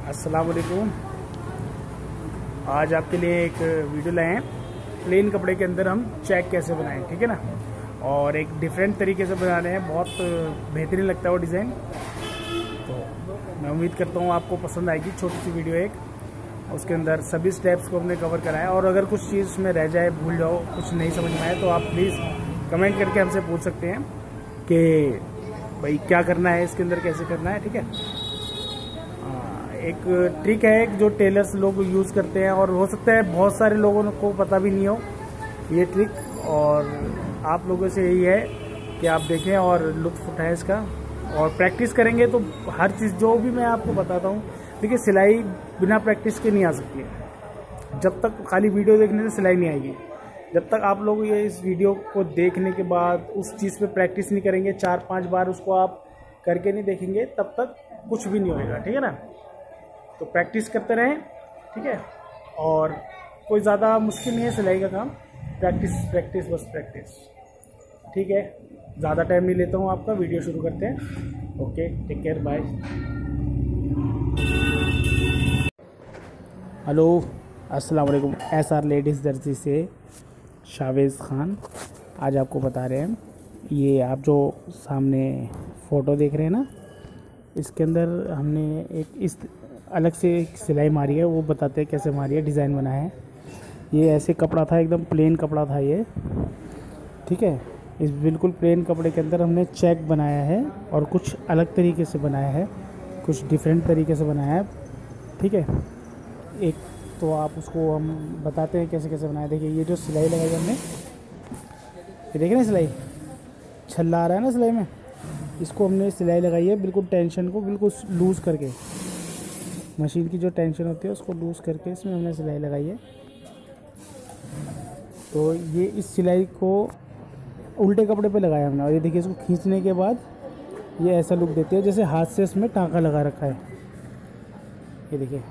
अस्सलाम वालेकुम। आज आपके लिए एक वीडियो लाए हैं, प्लेन कपड़े के अंदर हम चेक कैसे बनाएं, ठीक है ना। और एक डिफरेंट तरीके से बना रहे हैं, बहुत बेहतरीन लगता है वो डिज़ाइन। तो मैं उम्मीद करता हूँ आपको पसंद आएगी। छोटी सी वीडियो एक, उसके अंदर सभी स्टेप्स को हमने कवर करा है। और अगर कुछ चीज़ उसमें रह जाए, भूल जाओ, कुछ नहीं समझ में आए, तो आप प्लीज़ कमेंट करके हमसे पूछ सकते हैं कि भाई क्या करना है इसके अंदर, कैसे करना है, ठीक है। एक ट्रिक है जो टेलर्स लोग यूज़ करते हैं, और हो सकता है बहुत सारे लोगों को पता भी नहीं हो ये ट्रिक। और आप लोगों से यही है कि आप देखें और लुत्फ़ उठाएं इसका, और प्रैक्टिस करेंगे तो हर चीज़ जो भी मैं आपको बताता हूँ। देखिए, सिलाई बिना प्रैक्टिस के नहीं आ सकती है। जब तक खाली वीडियो देखने से सिलाई नहीं आएगी, जब तक आप लोग ये इस वीडियो को देखने के बाद उस चीज़ पे प्रैक्टिस नहीं करेंगे, 4-5 बार उसको आप करके नहीं देखेंगे, तब तक कुछ भी नहीं होएगा, ठीक है ना। तो प्रैक्टिस करते रहें, ठीक है। और कोई ज़्यादा मुश्किल नहीं है सिलाई का काम, प्रैक्टिस प्रैक्टिस बस प्रैक्टिस, ठीक है। ज़्यादा टाइम नहीं लेता हूँ आपका, वीडियो शुरू करते हैं। Okay, take care, bye. Hello, अस्सलाम वालेकुम। SR लेडीज़ दर्जी से शावेज़ खान। आज आपको बता रहे हैं, ये आप जो सामने फ़ोटो देख रहे हैं ना, इसके अंदर हमने एक इस अलग से एक सिलाई मारी है, वो बताते हैं कैसे मारी है, डिज़ाइन बना है। ये ऐसे कपड़ा था, एकदम प्लेन कपड़ा था ये, ठीक है। इस बिल्कुल प्लेन कपड़े के अंदर हमने चेक बनाया है, और कुछ अलग तरीके से बनाया है, कुछ डिफरेंट तरीके से बनाया है, ठीक है। एक तो आप उसको हम बताते हैं कैसे कैसे बनाया। देखिए, ये जो सिलाई लगाई हमने, ये देख रहे हैं सिलाई, छल्ला आ रहा है ना सिलाई में, इसको हमने सिलाई लगाई है बिल्कुल टेंशन को बिल्कुल लूज़ करके, मशीन की जो टेंशन होती है उसको लूज़ करके इसमें हमने सिलाई लगाई है। तो ये इस सिलाई को उल्टे कपड़े पे लगाया हमने, और ये देखिए, इसको खींचने के बाद ये ऐसा लुक देती है जैसे हाथ से इसमें टाँका लगा रखा है। ये देखिए,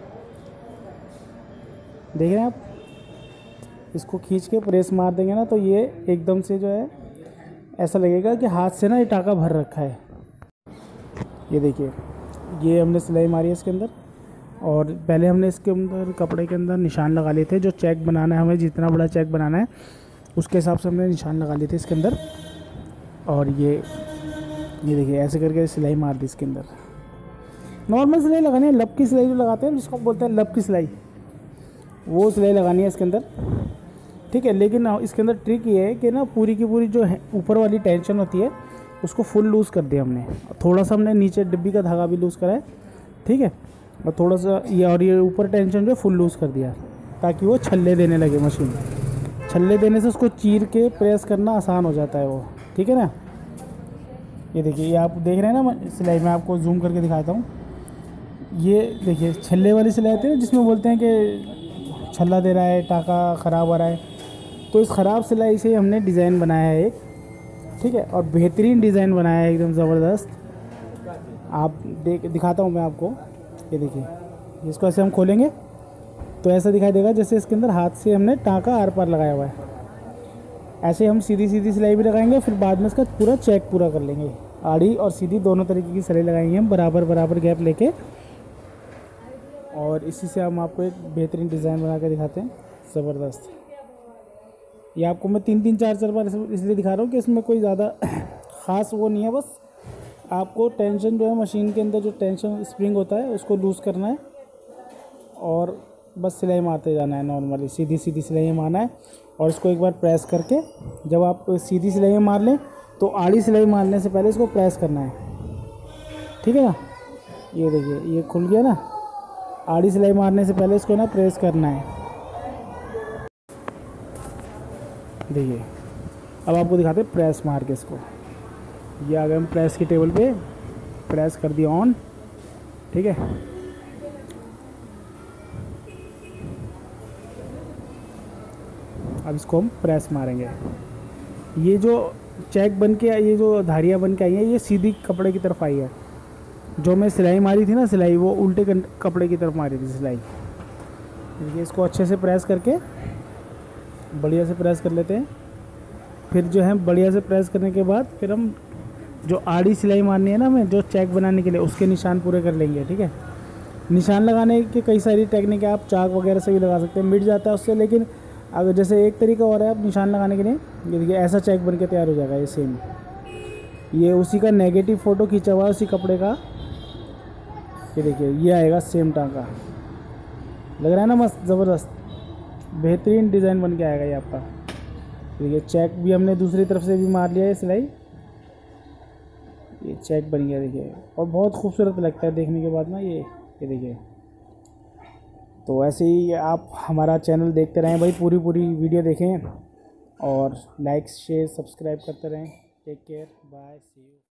देख रहे हैं आप, इसको खींच के प्रेस मार देंगे ना, तो ये एकदम से जो है ऐसा लगेगा कि हाथ से ना ये टाँका भर रखा है। ये देखिए, ये हमने सिलाई मारी है इसके अंदर, और पहले हमने इसके अंदर कपड़े के अंदर निशान लगा लिए थे। जो चेक बनाना है, हमें जितना बड़ा चेक बनाना है उसके हिसाब से हमने निशान लगा लिए थे इसके अंदर। और ये देखिए, ऐसे करके सिलाई मार दी इसके अंदर। नॉर्मल सिलाई लगानी है, लब की सिलाई जो लगाते हैं जिसको बोलते हैं लब की सिलाई, वो सिलाई लगानी है इसके अंदर, ठीक है। लेकिन इसके अंदर ट्रिक ये है कि ना, पूरी की पूरी जो है ऊपर वाली टेंशन होती है उसको फुल लूज़ कर दिया हमने। थोड़ा सा हमने नीचे डिब्बी का धागा भी लूज़ करा है, ठीक है। और थोड़ा सा ये ऊपर टेंशन जो है फुल लूज़ कर दिया, ताकि वो छल्ले देने लगे मशीन। छल्ले देने से उसको चीर के प्रेस करना आसान हो जाता है वो, ठीक है ना। ये देखिए, ये आप देख रहे हैं ना सिलाई, मैं आपको जूम करके दिखाता हूँ। ये देखिए, छल्ले वाली सिलाई आती है ना, जिसमें बोलते हैं कि छल्ला दे रहा है, टाँका ख़राब हो रहा है। तो इस ख़राब सिलाई से हमने डिज़ाइन बनाया है एक, ठीक है। और बेहतरीन डिज़ाइन बनाया है, एकदम ज़बरदस्त। आप दिखाता हूँ मैं आपको। ये देखिए, इसको ऐसे हम खोलेंगे तो ऐसा दिखाई देगा जैसे इसके अंदर हाथ से हमने टाँका आर पार लगाया हुआ है। ऐसे हम सीधी सीधी सिलाई भी लगाएंगे, फिर बाद में इसका पूरा चेक पूरा कर लेंगे। आड़ी और सीधी दोनों तरीके की सिलाई लगाएंगे हम, बराबर बराबर गैप लेके, और इसी से हम आपको एक बेहतरीन डिज़ाइन बना के दिखाते हैं, ज़बरदस्त। ये आपको मैं 3-3, 4-4 बार इसलिए दिखा रहा हूँ कि इसमें कोई ज़्यादा ख़ास वो नहीं है। बस आपको टेंशन जो है, मशीन के अंदर जो टेंशन स्प्रिंग होता है उसको लूज़ करना है, और बस सिलाई मारते जाना है। नॉर्मली सीधी सीधी सिलाई मारना है, और इसको एक बार प्रेस करके, जब आप सीधी सिलाई मार लें तो आड़ी सिलाई मारने से पहले इसको प्रेस करना है, ठीक है ना। ये देखिए, ये खुल गया ना, आड़ी सिलाई मारने से पहले इसको ना प्रेस करना है। देखिए, अब आपको दिखाते हैं प्रेस मार के इसको। ये आ गए हम प्रेस की टेबल पे, प्रेस कर दिया ऑन, ठीक है। अब इसको हम प्रेस मारेंगे। ये जो चेक बन के, ये जो धारियाँ बन के आई हैं, ये सीधी कपड़े की तरफ आई है। जो मैं सिलाई मारी थी ना, सिलाई वो उल्टे कपड़े की तरफ मारी थी सिलाई। देखिए, इसको अच्छे से प्रेस करके बढ़िया से प्रेस कर लेते हैं। फिर जो है बढ़िया से प्रेस करने के बाद फिर हम जो आड़ी सिलाई मारनी है ना हमें, जो चेक बनाने के लिए, उसके निशान पूरे कर लेंगे, ठीक है। निशान लगाने के कई सारी टेक्निक है, आप चाक वगैरह से भी लगा सकते हैं, मिट जाता है उससे। लेकिन अगर जैसे एक तरीका और है आप निशान लगाने के लिए, ये देखिए ऐसा चेक बन के तैयार हो जाएगा ये सेम। ये उसी का नेगेटिव फ़ोटो खींचा हुआ है उसी कपड़े का। ये देखिए ये आएगा सेम टांका, लग रहा है ना मस्त ज़बरदस्त, बेहतरीन डिज़ाइन बन के आएगा ये आपका। देखिए चेक भी हमने दूसरी तरफ से भी मार लिया है सिलाई, ये चेक बन गया देखिए, और बहुत खूबसूरत लगता है देखने के बाद ना ये देखिए। तो ऐसे ही आप हमारा चैनल देखते रहें भाई, पूरी वीडियो देखें और लाइक शेयर सब्सक्राइब करते रहें। Take care, bye, see you.